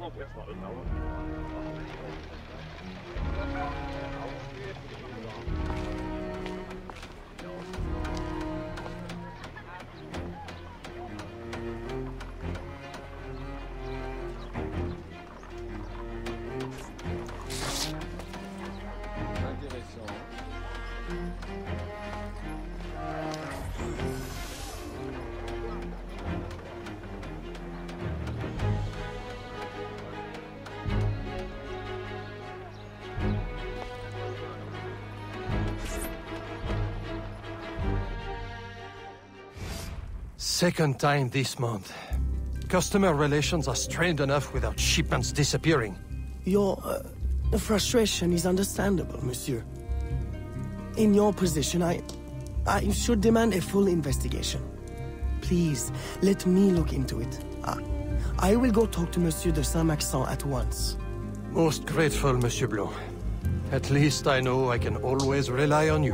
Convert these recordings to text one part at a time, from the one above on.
Second time this month. Customer relations are strained enough without shipments disappearing. Your frustration is understandable, monsieur. In your position, I should demand a full investigation. Please, let me look into it. I will go talk to Monsieur de Saint-Maxent at once. Most grateful, Monsieur Blanc. At least I know I can always rely on you.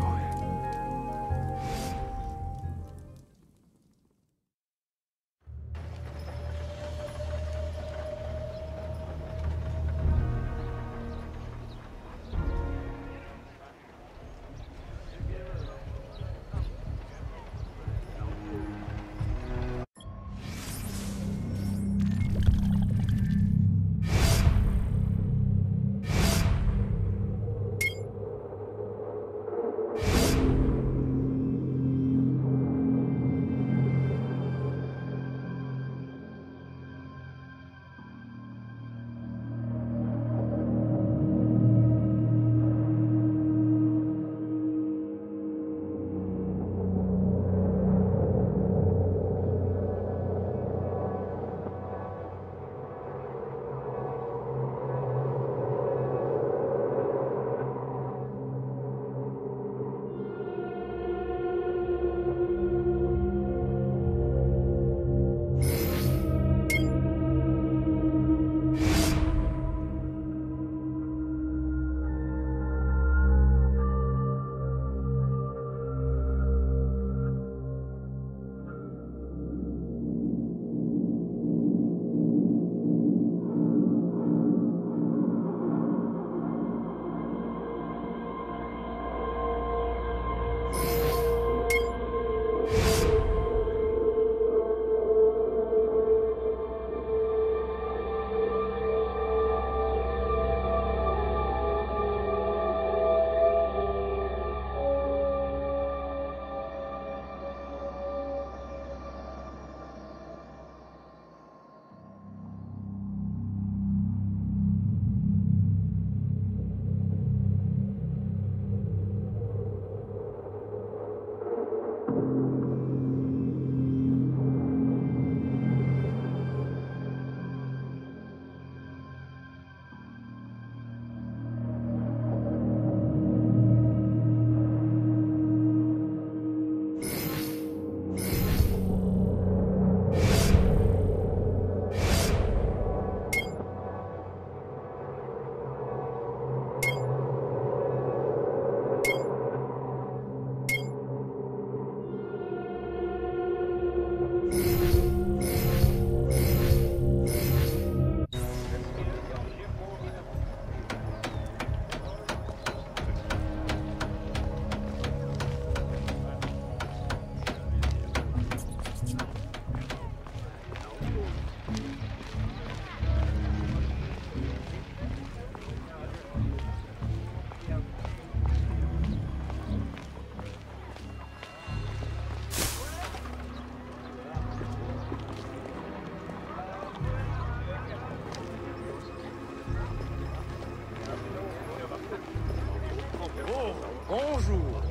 Bonjour.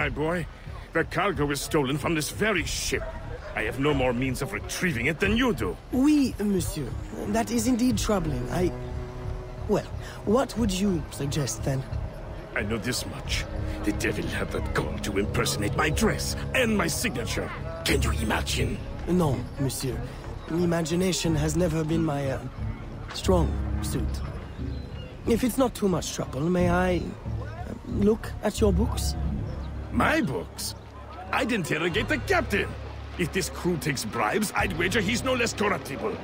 my boy. The cargo was stolen from this very ship. I have no more means of retrieving it than you do. Oui, monsieur. That is indeed troubling. Well, what would you suggest, then? I know this much. The devil had the gall to impersonate my dress and my signature. Can you imagine? No, monsieur. Imagination has never been my, strong suit. If it's not too much trouble, may I look at your books? My books? I'd interrogate the captain. If this crew takes bribes, I'd wager he's no less corruptible.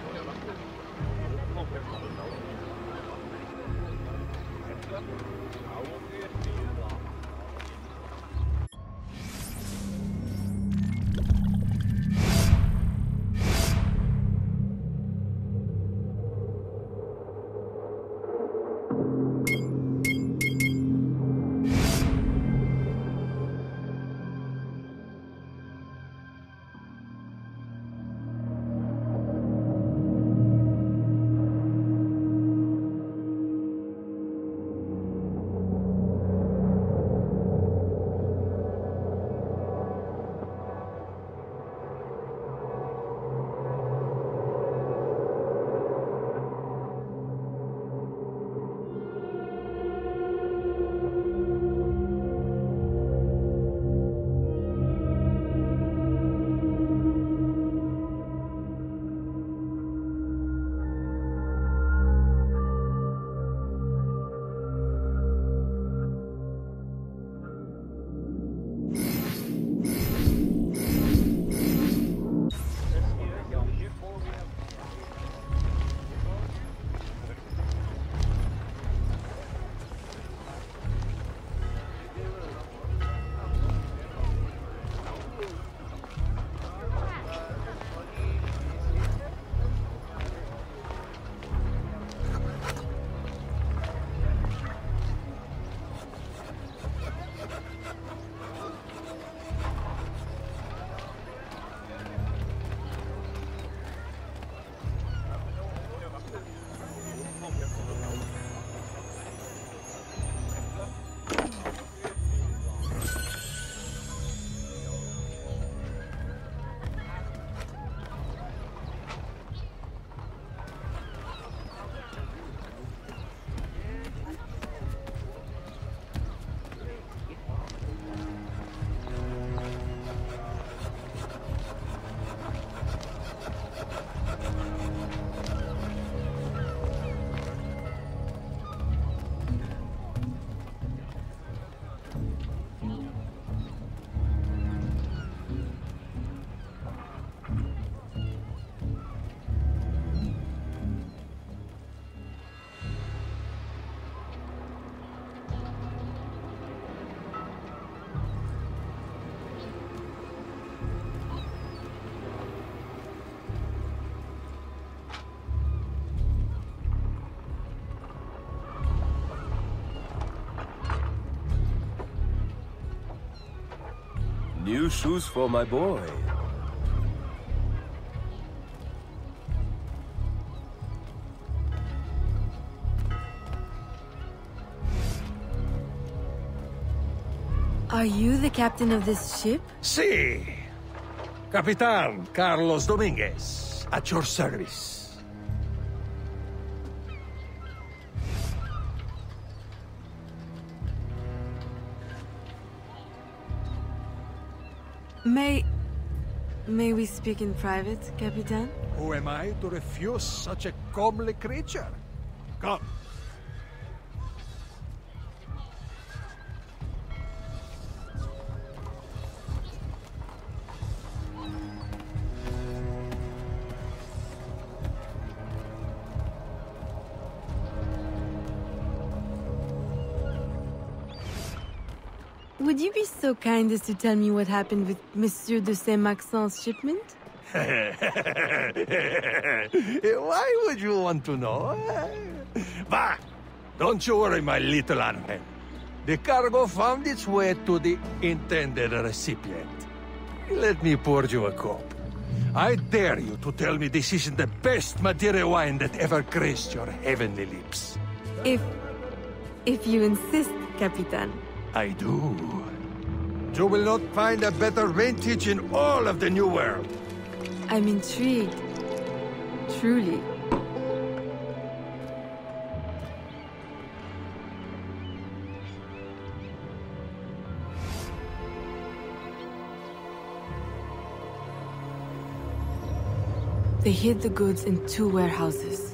New shoes for my boy. Are you the captain of this ship? Si. Capitan Carlos Dominguez, at your service. May we speak in private, Capitan? Who am I to refuse such a comely creature? Come. Would you be so kind as to tell me what happened with Monsieur de Saint-Maxent's shipment? Why would you want to know? Bah! Don't you worry, my little Angel. The cargo found its way to the intended recipient. Let me pour you a cup. I dare you to tell me this isn't the best Madeira wine that ever graced your heavenly lips. If you insist, Capitan. I do. You will not find a better vintage in all of the New World. I'm intrigued. Truly. They hid the goods in 2 warehouses.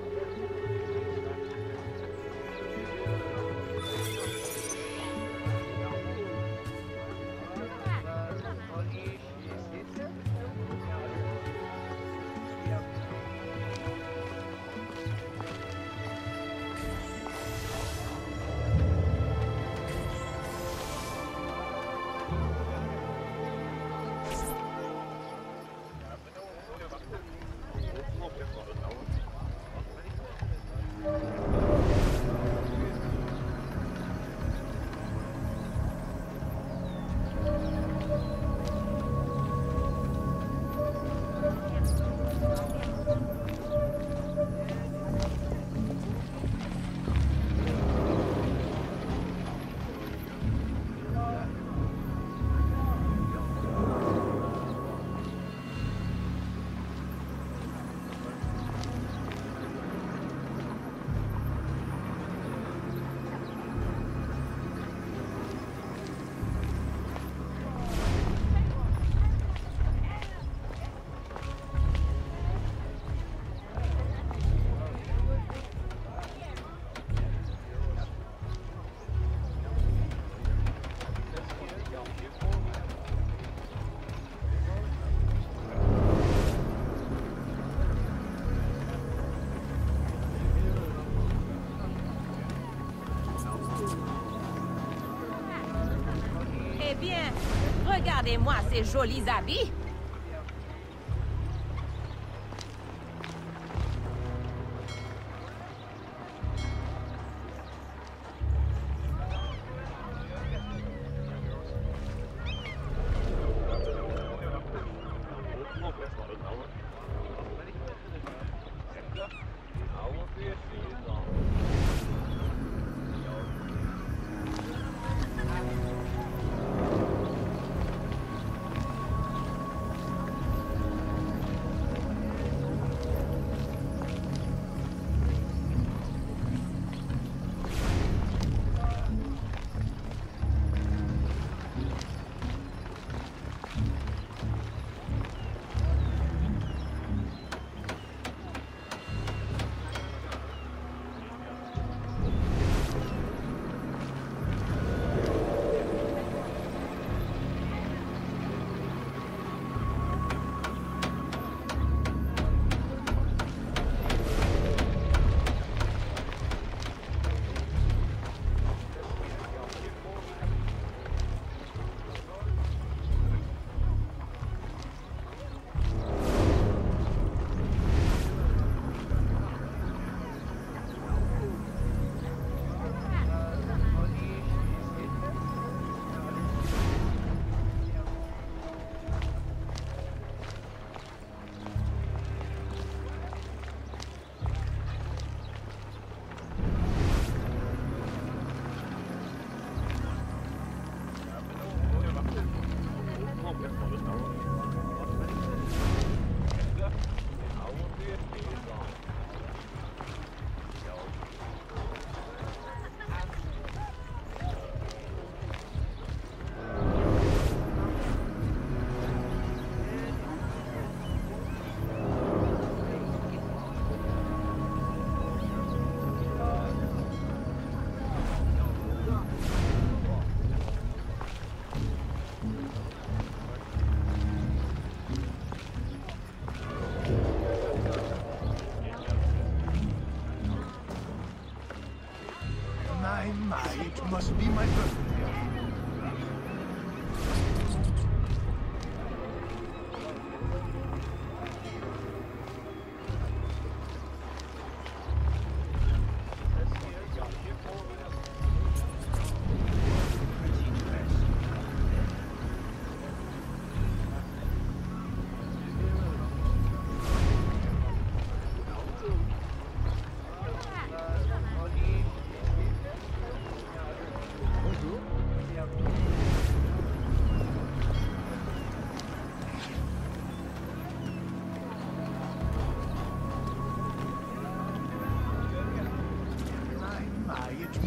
Eh bien, regardez-moi ces jolis habits.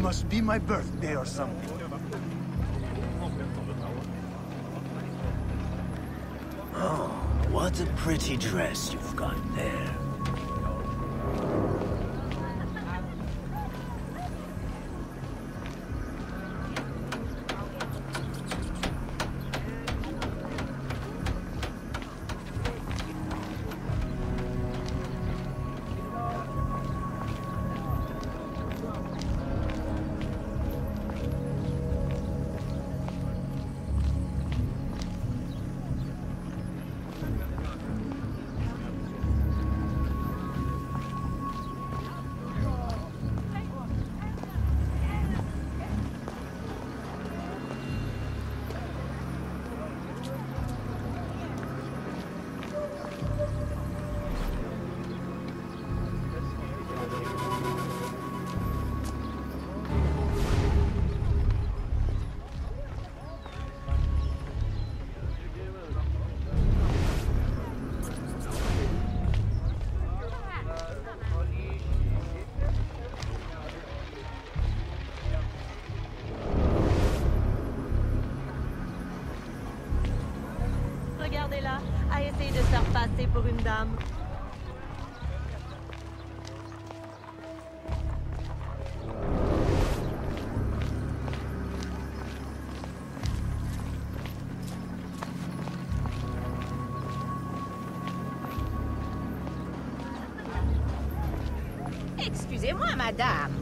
must be my birthday or something. Oh, what a pretty dress you've got there. Regardez-la, à essayer de se faire passer pour une dame. Excusez-moi, madame.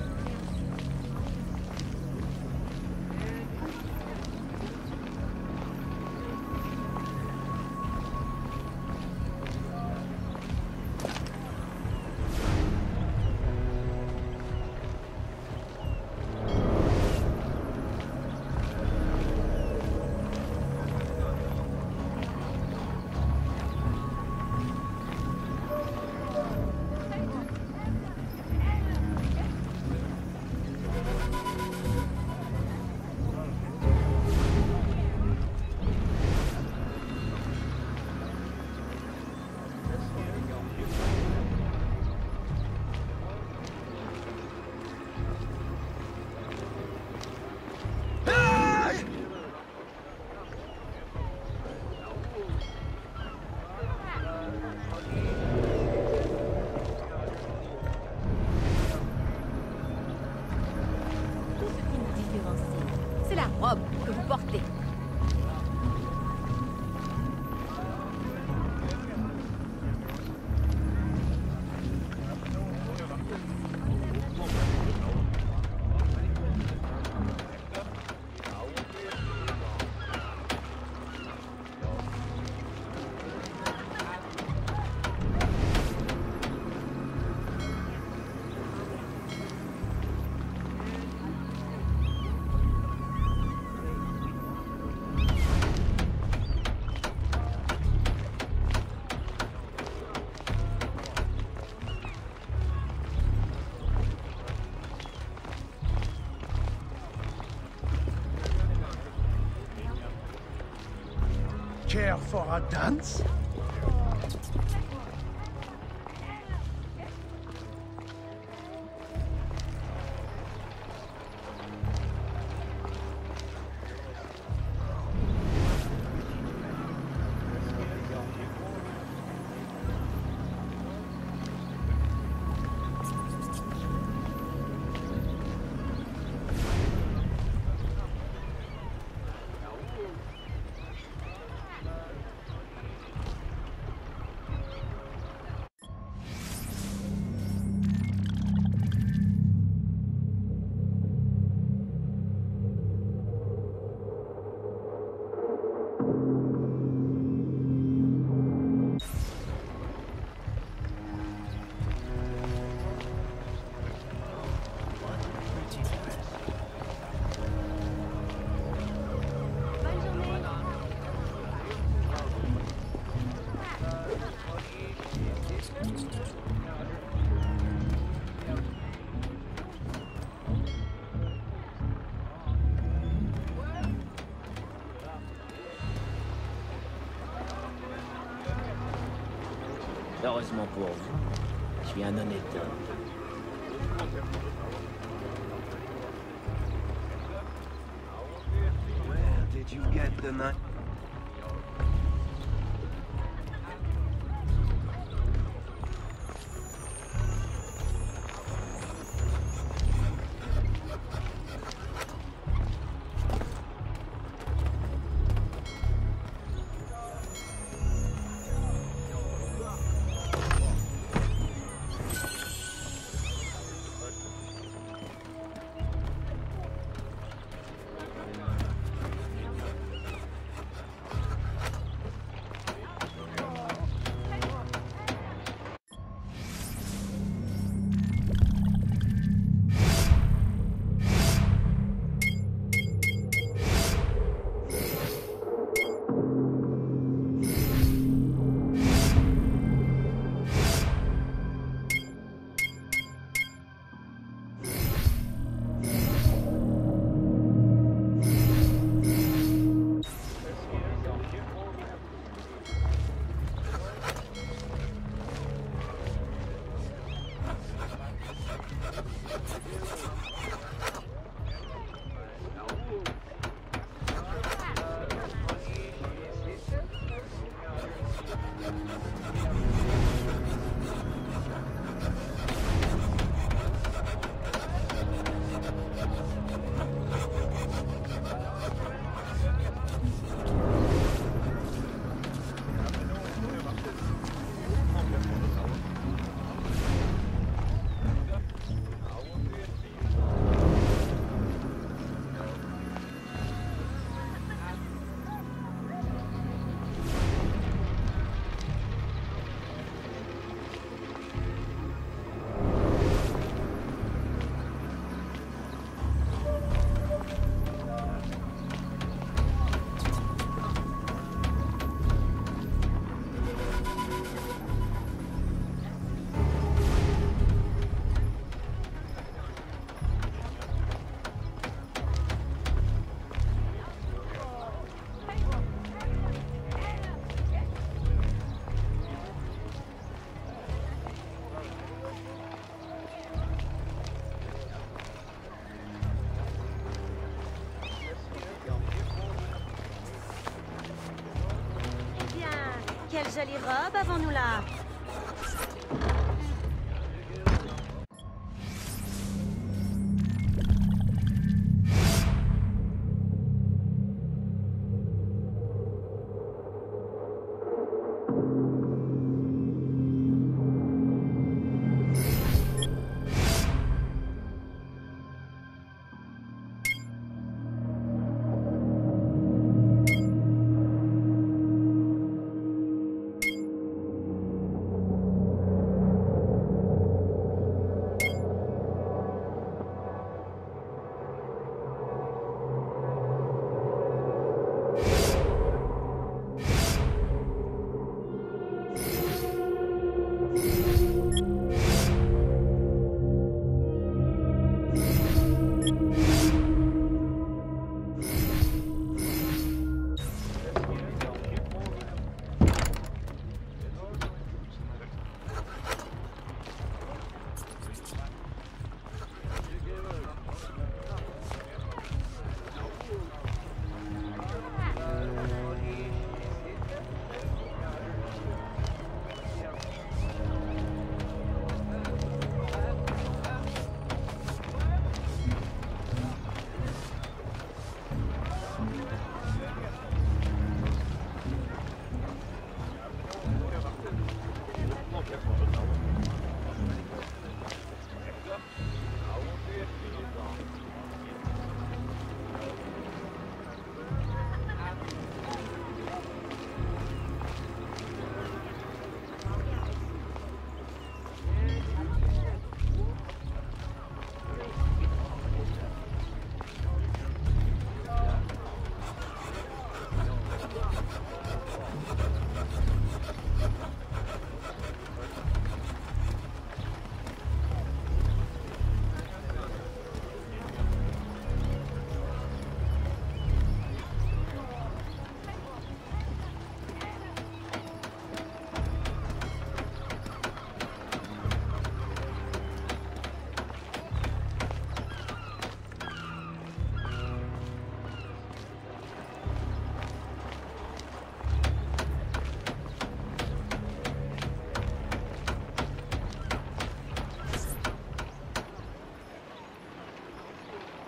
C'est la robe que vous portez. Care for a dance? Heureusement pour vous, je suis un honnête homme. Did you get the knife? Quelle jolie robe avons-nous là?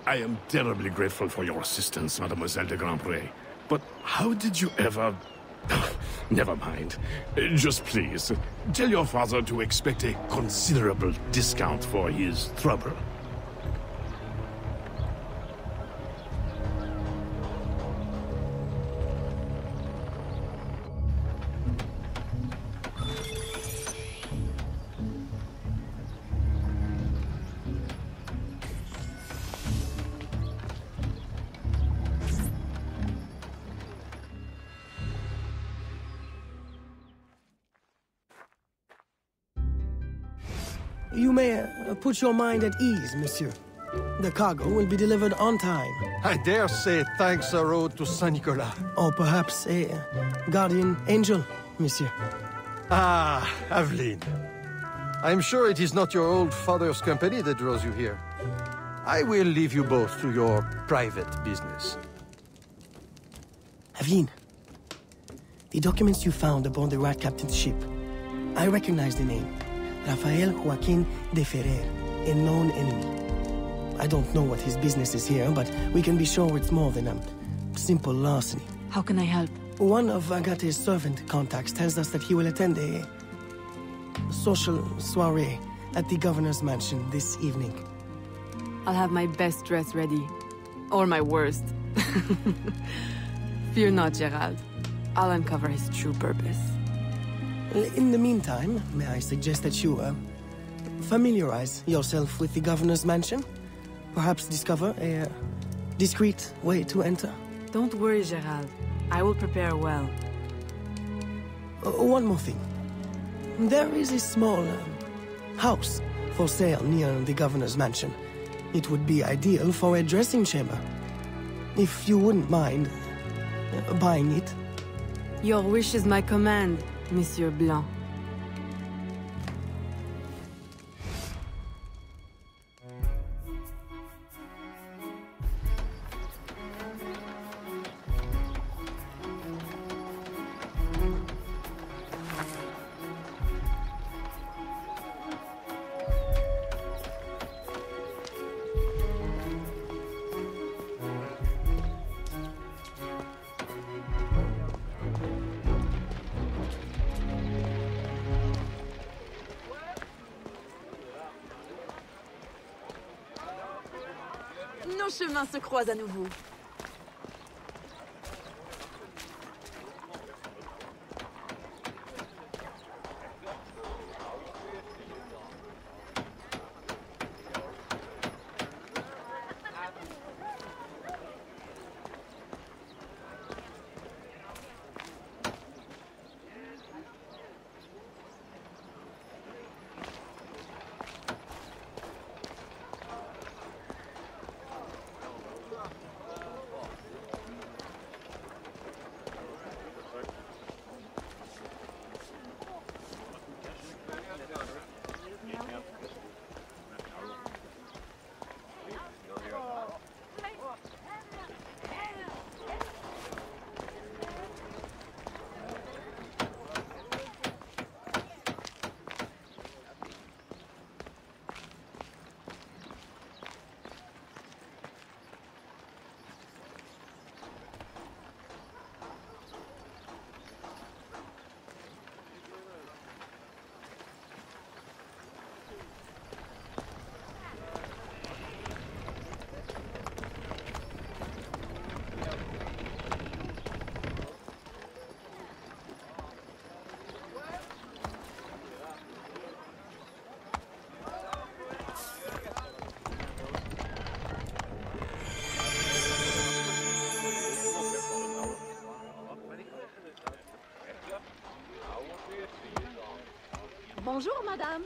I am terribly grateful for your assistance, Mademoiselle de Grandpré. But how did you ever... Never mind. Just please, tell your father to expect a considerable discount for his trouble. You may put your mind at ease, monsieur. The cargo will be delivered on time. I dare say thanks are owed to Saint Nicolas. Or perhaps a guardian angel, monsieur. Ah, Aveline. I'm sure it is not your old father's company that draws you here. I will leave you both to your private business. Aveline, the documents you found aboard the Rat Captain's ship. I recognize the name. Rafael Joaquin de Ferrer, a known enemy. I don't know what his business is here, but we can be sure it's more than a simple larceny. How can I help? One of Agate's servant contacts tells us that he will attend a social soiree at the governor's mansion this evening. I'll have my best dress ready. Or my worst. Fear not, Gerald. I'll uncover his true purpose. In the meantime, may I suggest that you, familiarize yourself with the governor's mansion? Perhaps discover a discreet way to enter? Don't worry, Gerald. I will prepare well. One more thing. There is a small house for sale near the governor's mansion. It would be ideal for a dressing chamber. If you wouldn't mind buying it. Your wish is my command, Monsieur Blanc. Nos chemins se croisent à nouveau. Bonjour, madame.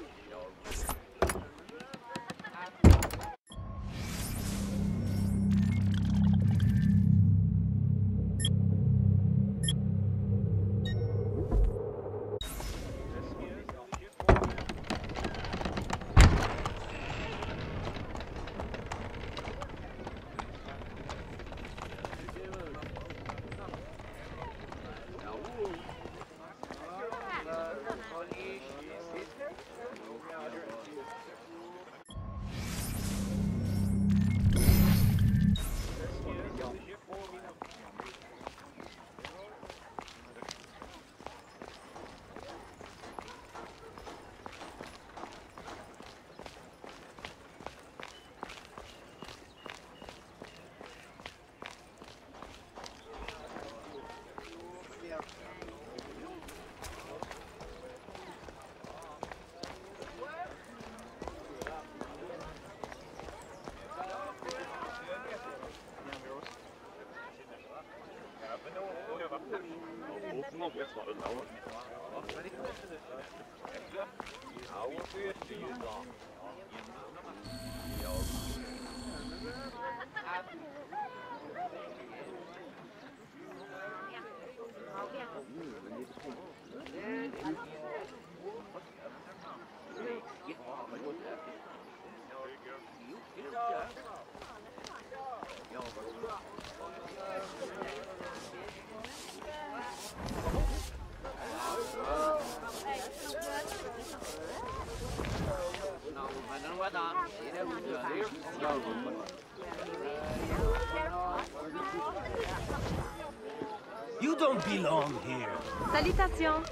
You don't belong here. Salutations.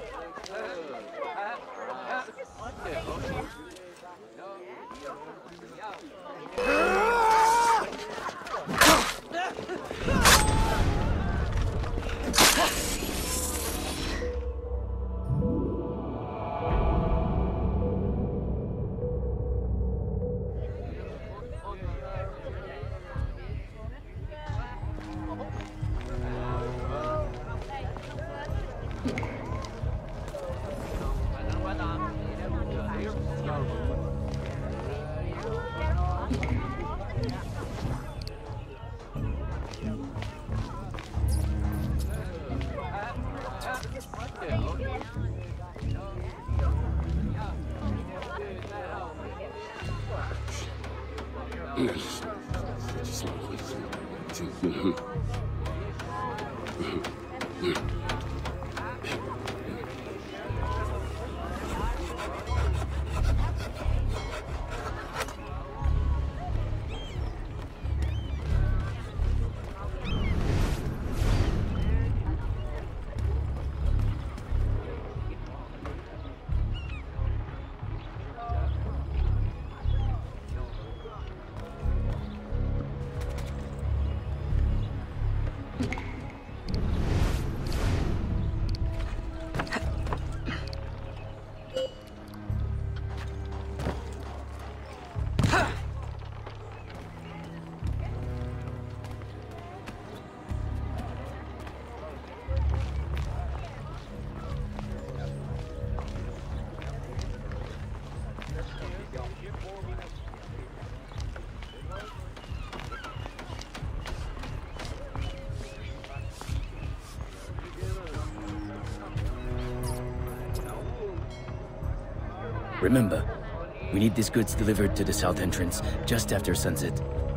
Remember, we need these goods delivered to the south entrance just after sunset.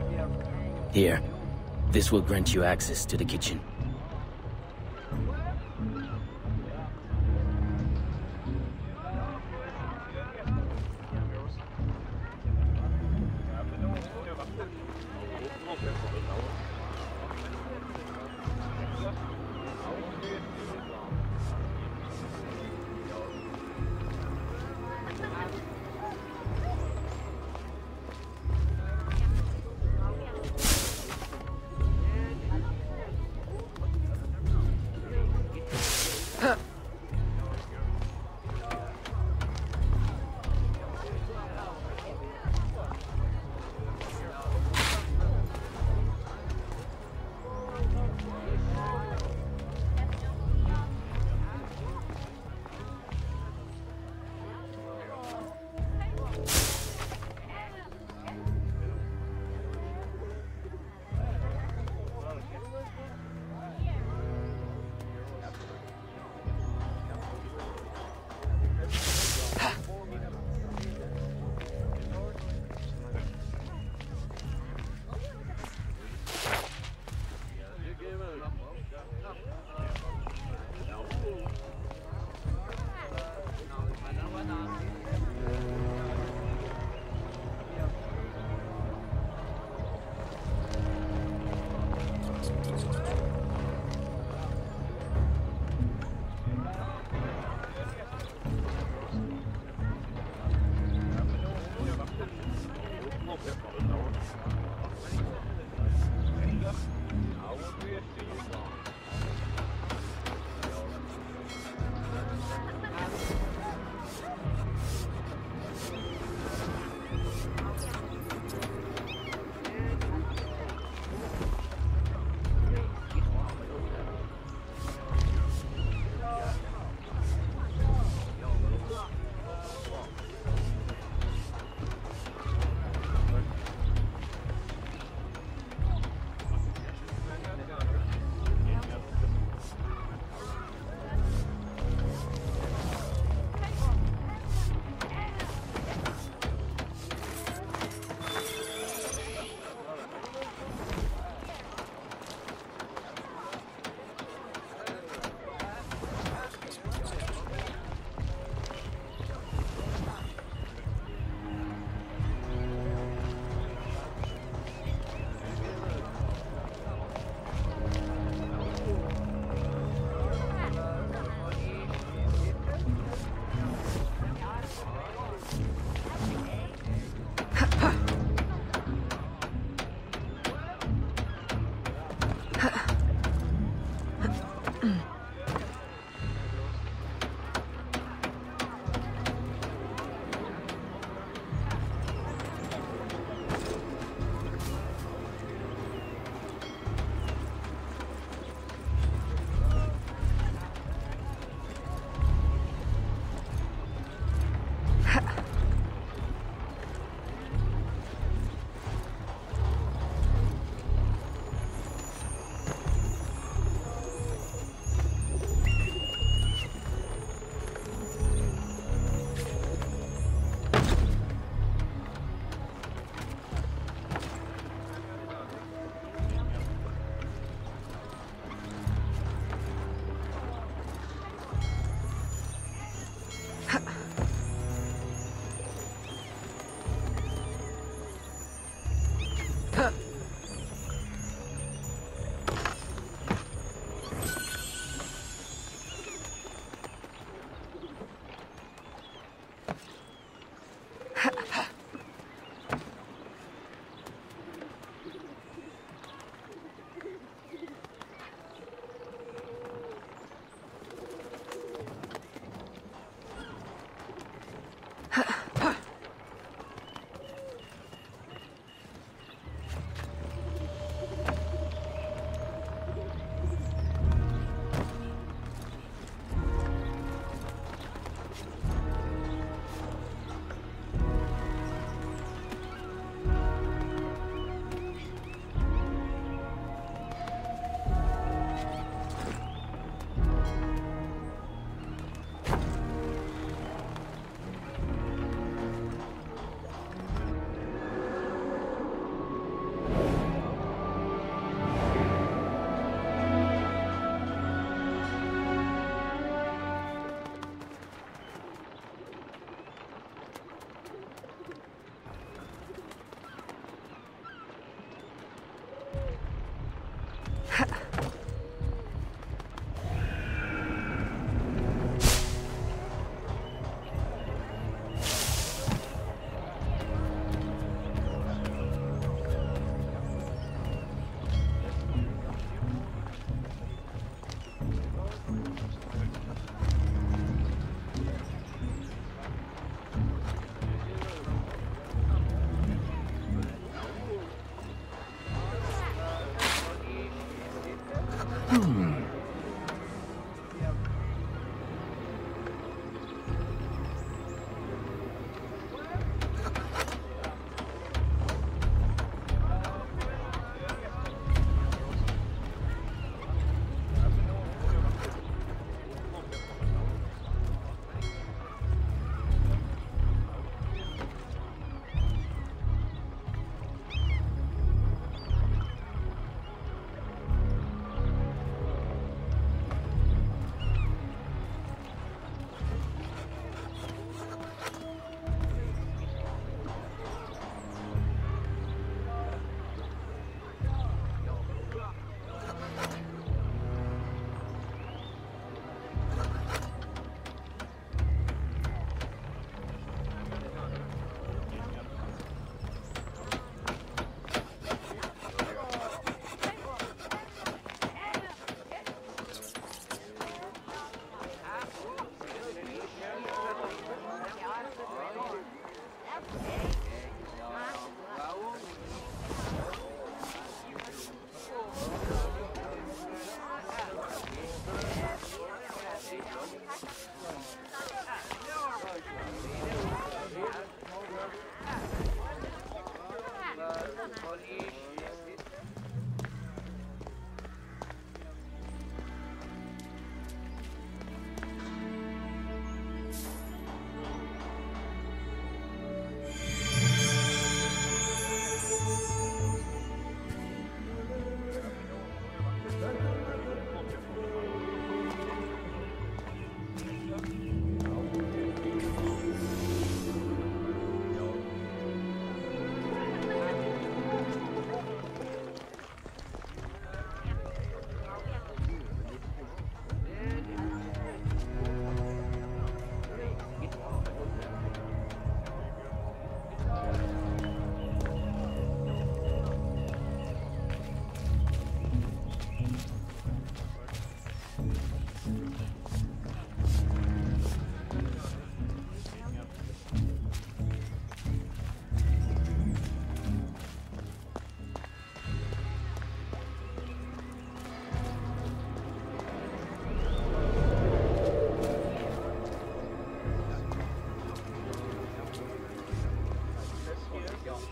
Here, this will grant you access to the kitchen.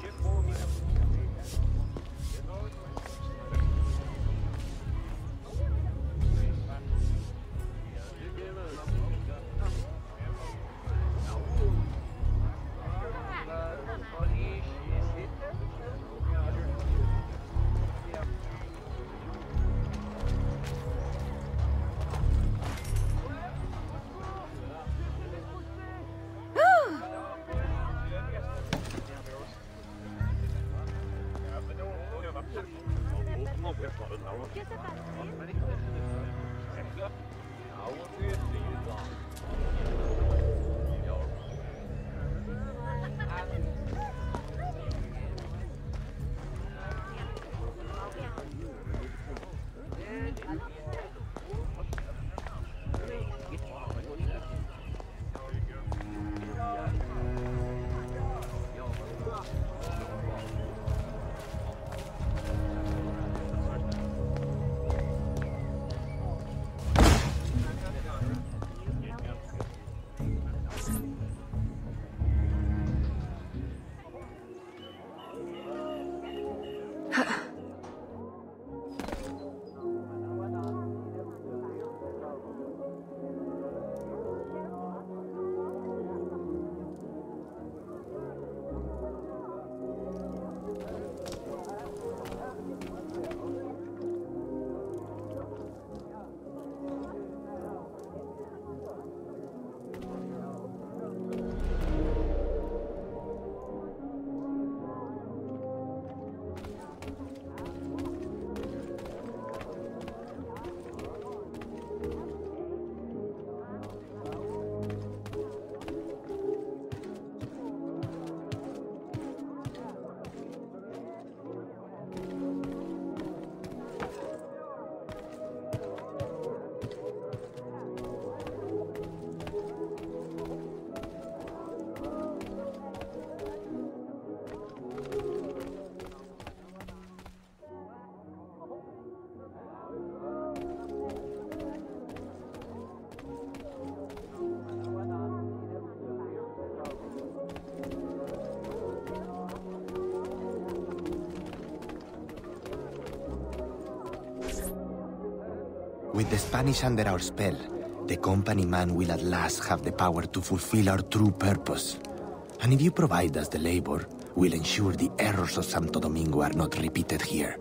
With the Spanish under our spell, the company man will at last have the power to fulfill our true purpose. And if you provide us the labor, we'll ensure the errors of Santo Domingo are not repeated here.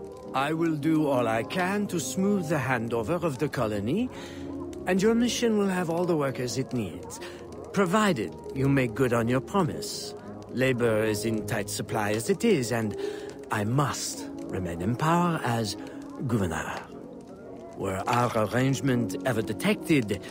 I will do all I can to smooth the handover of the colony, and your mission will have all the workers it needs, provided you make good on your promise. Labor is in tight supply as it is, and I must remain in power as governor. Were our arrangement ever detected...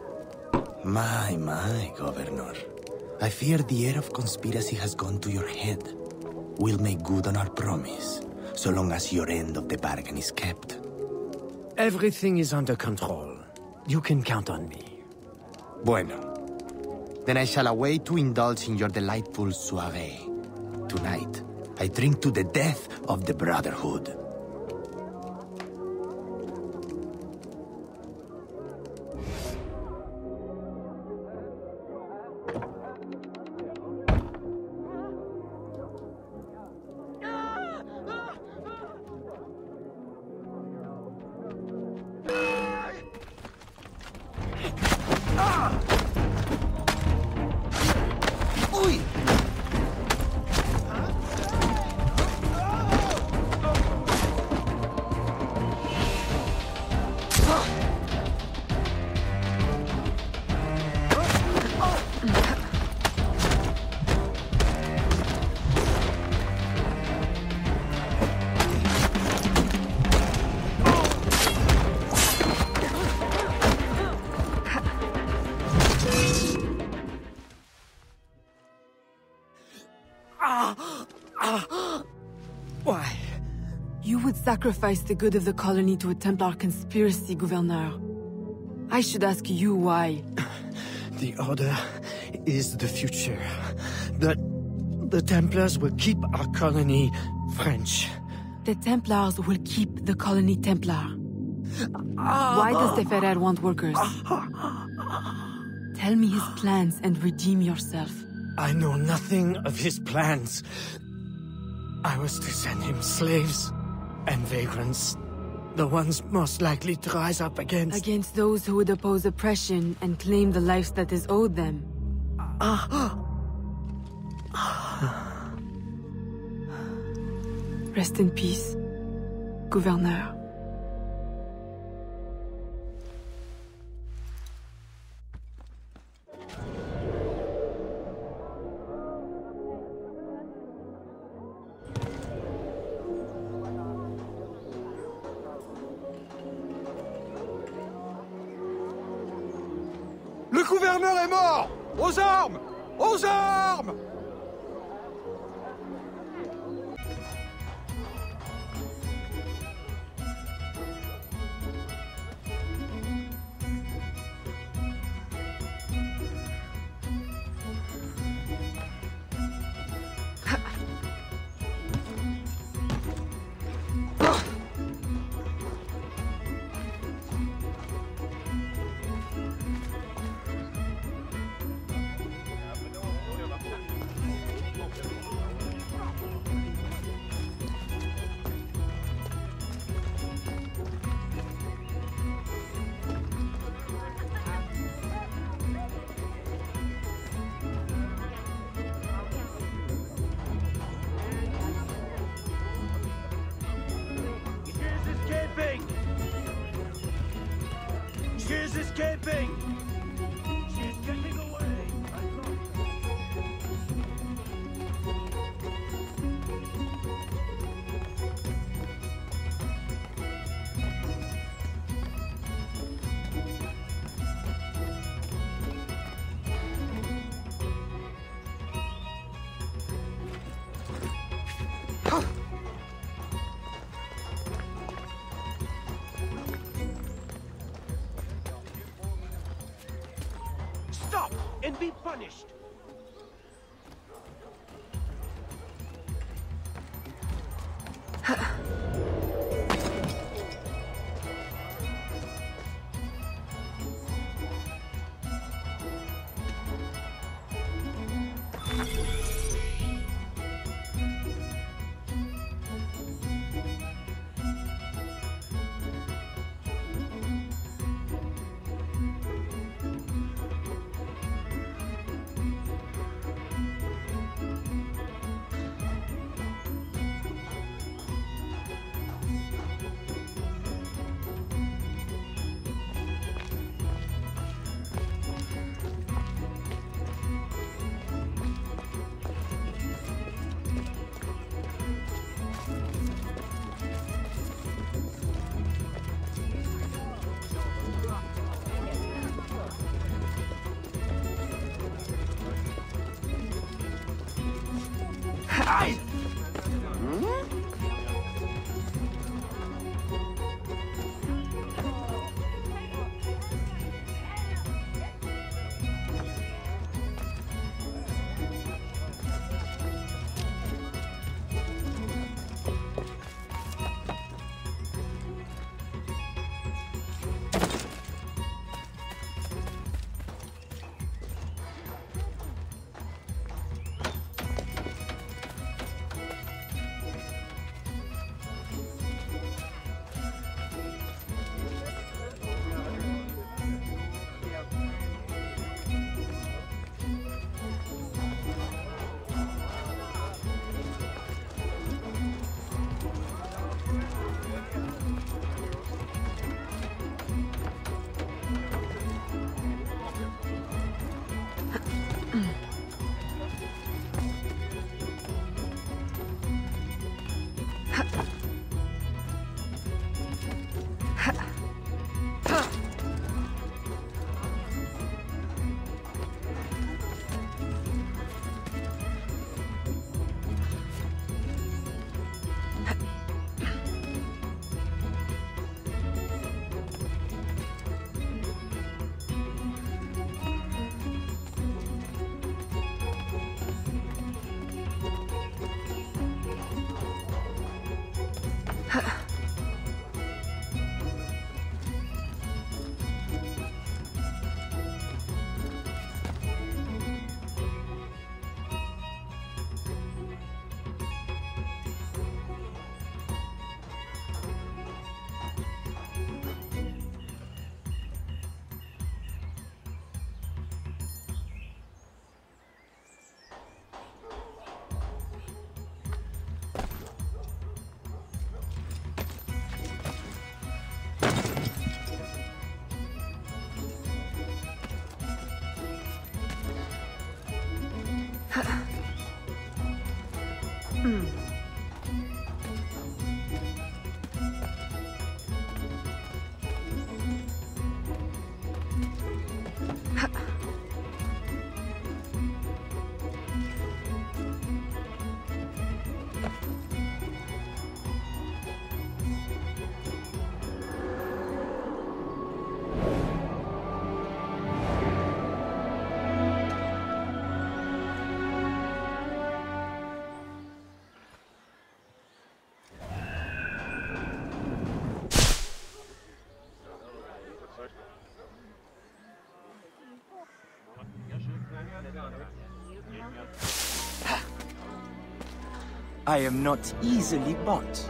My, Governor. I fear the air of conspiracy has gone to your head. We'll make good on our promise, so long as your end of the bargain is kept. Everything is under control. You can count on me. Bueno. Then I shall await to indulge in your delightful soirée. Tonight, I drink to the death of the Brotherhood. Why? You would sacrifice the good of the colony to a Templar conspiracy, Gouverneur. I should ask you why. The Order is the future. The Templars will keep our colony French. The Templars will keep the colony Templar. Why does the Ferrer want workers? Tell me his plans and redeem yourself. I know nothing of his plans. I was to send him slaves and vagrants. The ones most likely to rise up against... Against those who would oppose oppression and claim the lives that is owed them. Rest in peace, Gouverneur. Le gouverneur est mort! Aux armes! Aux armes! She's escaping! She's getting away! Stop and be punished! Aye! I am not easily bought.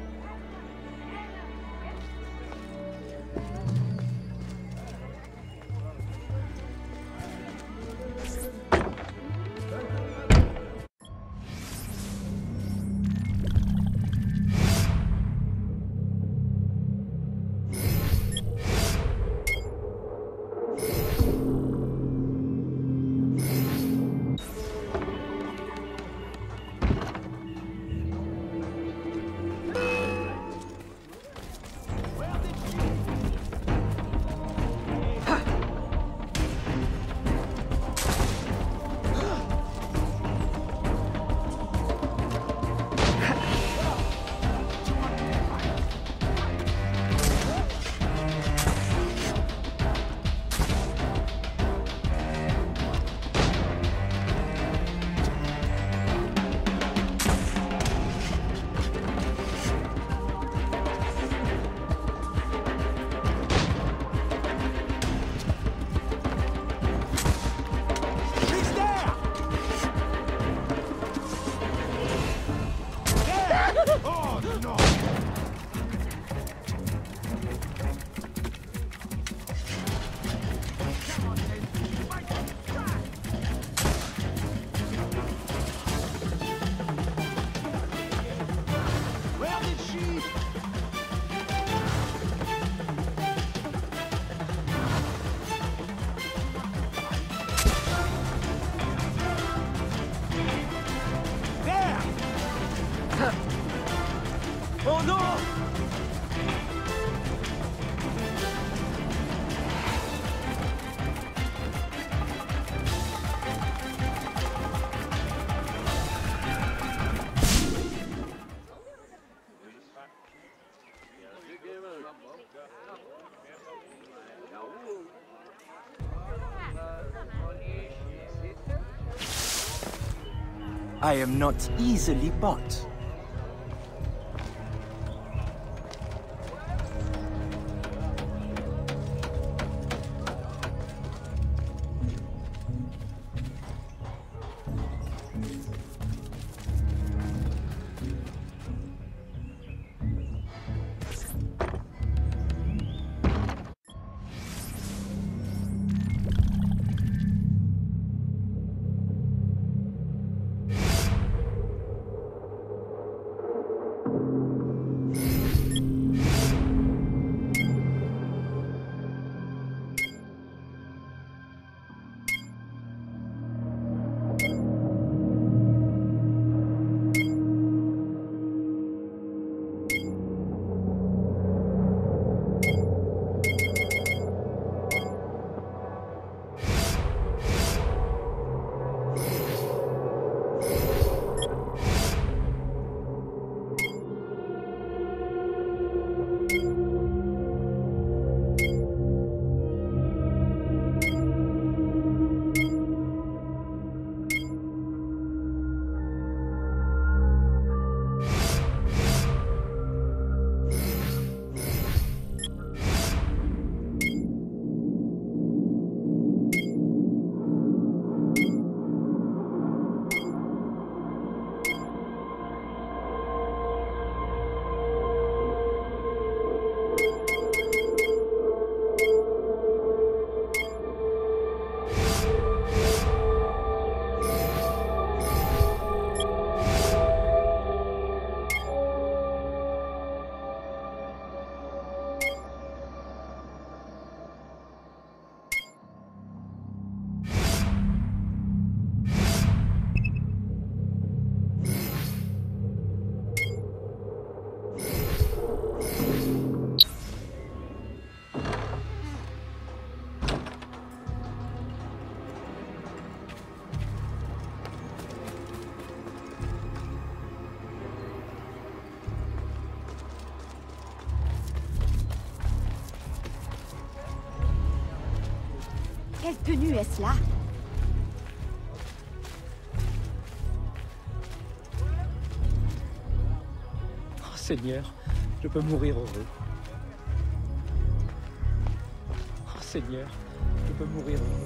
Oh no! I am not easily bought. Quelle tenue est-ce là? Oh Seigneur, je peux mourir heureux. Oh Seigneur, je peux mourir heureux.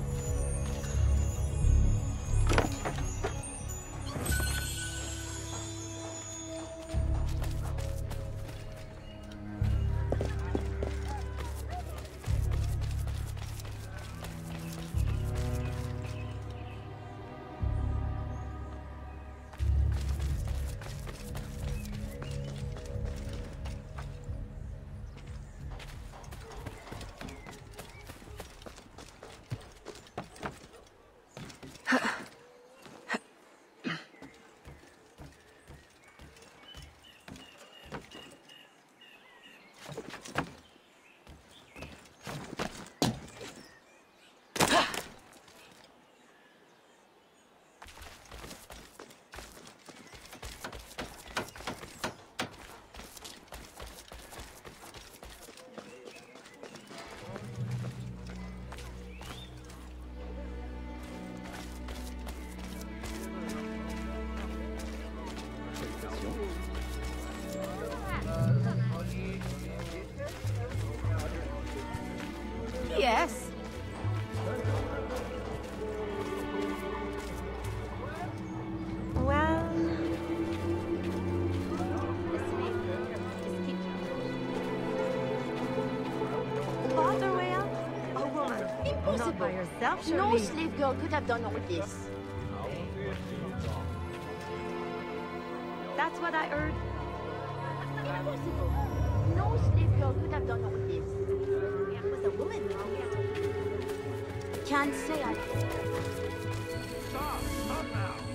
Yes. Well... Father Whale? A woman. Impossible. Not by herself, No surely. slave girl could have done all this. That's what I heard. Impossible. No slave girl could have done all this. It was a woman. Can't say I... Stop! Stop now!